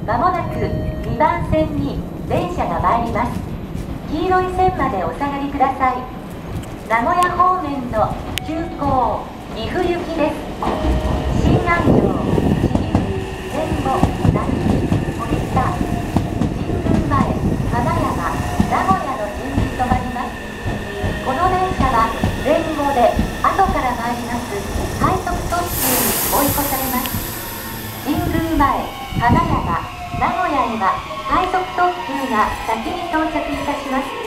まもなく2番線に電車が参ります。黄色い線までお下がりください。名古屋方面の急行岐阜行きです。新安城、知立、前後、並木、堀田、神宮前、花山、名古屋の順に止まります。この電車は前後で後から参ります快速特急に追い越されます。神宮前、花山、名古屋へは快速特急が先に到着いたします。